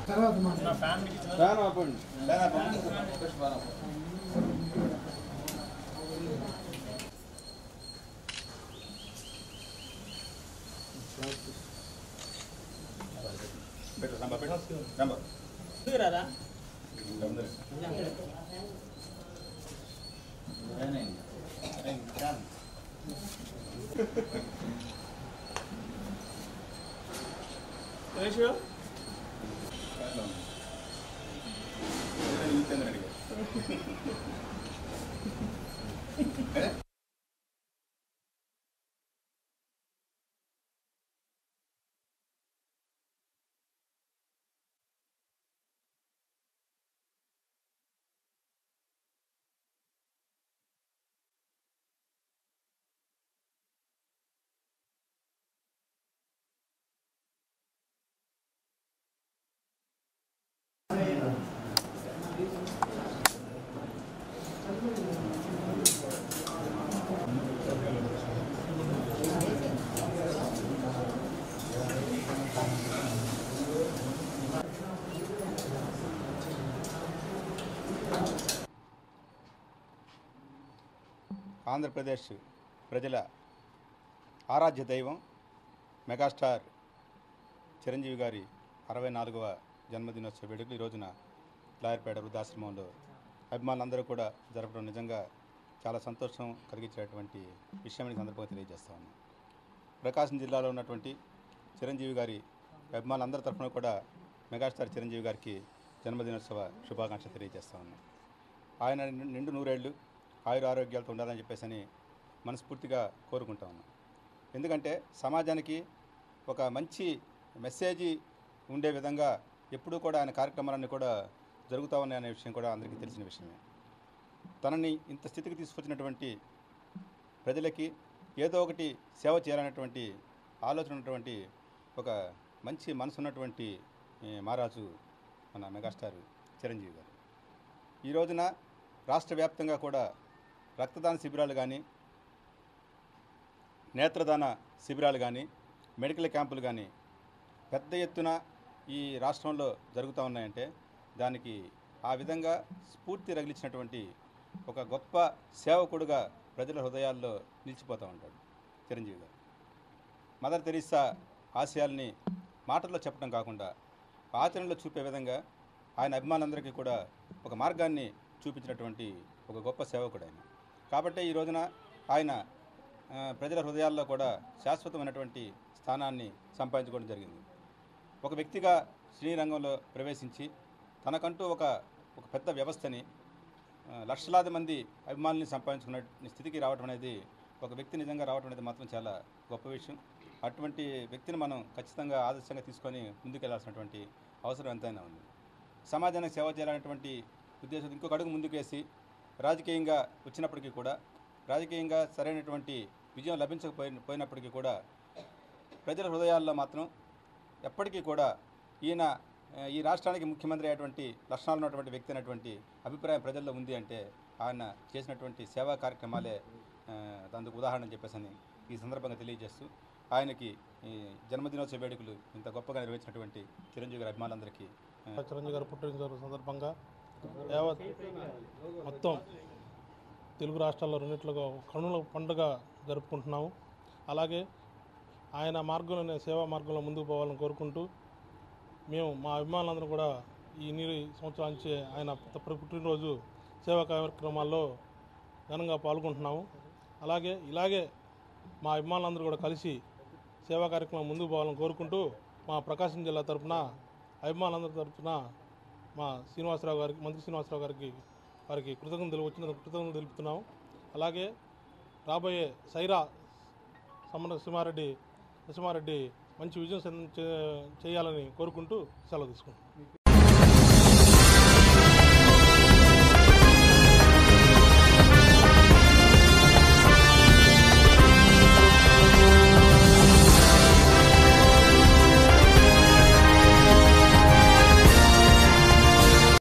ఆంధ్రప్రదేశ్ ప్రజల ఆరాధ్య దైవం మెగాస్టార్ చిరంజీవి గారి 64వ జన్మదినోత్సవ వేడుకలు ఈ రోజున లాయర్పేట వృద్ధాశ్రమంలో అభిమానులందరూ కూడా జరపడం నిజంగా చాలా సంతోషం కలిగించేటువంటి విషయాన్ని సందర్భంగా తెలియజేస్తా ఉన్నాం. ప్రకాశం జిల్లాలో ఉన్నటువంటి చిరంజీవి గారి అభిమానులందరి తరఫున కూడా మెగాస్టార్ చిరంజీవి గారికి జన్మదినోత్సవ శుభాకాంక్షలు తెలియజేస్తా ఉన్నాం. ఆయన నిండు నూరేళ్లు ఆయుర ఆరోగ్యాలతో ఉండాలని చెప్పేసి మనస్ఫూర్తిగా కోరుకుంటా ఉన్నాం. ఎందుకంటే సమాజానికి ఒక మంచి మెసేజ్ ఉండే విధంగా ఎప్పుడూ కూడా ఆయన కార్యక్రమాలన్నీ కూడా జరుగుతూ ఉన్నాయనే విషయం కూడా అందరికీ తెలిసిన విషయమే. తనని ఇంత స్థితికి తీసుకొచ్చినటువంటి ప్రజలకి ఏదో ఒకటి సేవ చేయాలనేటువంటి ఆలోచన ఉన్నటువంటి ఒక మంచి మనసు ఉన్నటువంటి మహారాజు మన మెగాస్టార్ చిరంజీవి గారు. ఈ రోజున రాష్ట్ర వ్యాప్తంగా కూడా రక్తదాన శిబిరాలు కానీ, నేత్రదాన శిబిరాలు కానీ, మెడికల్ క్యాంపులు కానీ పెద్ద ఎత్తున ఈ రాష్ట్రంలో జరుగుతూ ఉన్నాయంటే దానికి ఆ విధంగా స్ఫూర్తి రగిలించినటువంటి ఒక గొప్ప సేవకుడుగా ప్రజల హృదయాల్లో నిలిచిపోతూ ఉంటాడు చిరంజీవి గారు. మదర్ తెరీసా ఆశయాల్ని మాటల్లో చెప్పడం కాకుండా ఆచరణలో చూపే విధంగా ఆయన అభిమానులందరికీ కూడా ఒక మార్గాన్ని చూపించినటువంటి ఒక గొప్ప సేవకుడు ఆయన. కాబట్టి ఈ రోజున ఆయన ప్రజల హృదయాల్లో కూడా శాశ్వతమైనటువంటి స్థానాన్ని సంపాదించుకోవడం జరిగింది. ఒక వ్యక్తిగా సినీ రంగంలో ప్రవేశించి తనకంటూ ఒక పెద్ద వ్యవస్థని లక్షలాది మంది అభిమానుల్ని సంపాదించుకున్న స్థితికి రావడం అనేది, ఒక వ్యక్తి నిజంగా రావడం అనేది మాత్రం చాలా గొప్ప విషయం. అటువంటి వ్యక్తిని మనం ఖచ్చితంగా ఆదర్శంగా తీసుకొని ముందుకెళ్లాల్సినటువంటి అవసరం ఎంతైనా ఉంది. సమాజానికి సేవ చేయాలనేటువంటి ఉద్దేశంతో ఇంకొక అడుగు ముందుకు వేసి రాజకీయంగా వచ్చినప్పటికీ కూడా, రాజకీయంగా సరైనటువంటి విజయం లభించకపోయినప్పటికీ కూడా ప్రజల హృదయాల్లో మాత్రం ఎప్పటికీ కూడా ఈయన ఈ రాష్ట్రానికి ముఖ్యమంత్రి అయ్యేటువంటి లక్షణాలు ఉన్నటువంటి వ్యక్తి అనేటువంటి అభిప్రాయం ప్రజల్లో ఉంది అంటే ఆయన చేసినటువంటి సేవా కార్యక్రమాలే అందుకు ఉదాహరణ చెప్పేసి ఈ సందర్భంగా తెలియజేస్తూ ఆయనకి ఈ జన్మదినోత్సవ వేడుకలు ఇంత గొప్పగా నిర్వహించినటువంటి చిరంజీవి గారి అభిమానులందరికీ, చిరంజీవి గారి పుట్టినరోజు సందర్భంగా యావత్ మొత్తం తెలుగు రాష్ట్రాల్లో రెండిట్లుగా కనుల పండుగ జరుపుకుంటున్నాము. అలాగే ఆయన మార్గంలోనే సేవా మార్గంలో ముందుకు పోవాలని కోరుకుంటూ మేము మా అభిమానులందరూ కూడా ఈ సంవత్సరం నుంచి ఆయన పుట్టినరోజు సేవా కార్యక్రమాల్లో ఘనంగా పాల్గొంటున్నాము. ఇలాగే మా అభిమానులందరూ కూడా కలిసి సేవా కార్యక్రమం ముందుకు పోవాలని కోరుకుంటూ మా ప్రకాశం జిల్లా తరఫున అభిమానులందరి తరఫున మా శ్రీనివాసరావు గారికి, మంత్రి శ్రీనివాసరావు గారికి వారికి కృతజ్ఞతలు తెలుపుతున్నాము. అలాగే రాబోయే సైరా నరసింహారెడ్డి మంచి విజయం చేయాలని కోరుకుంటూ సెలవు తీసుకుంటాం.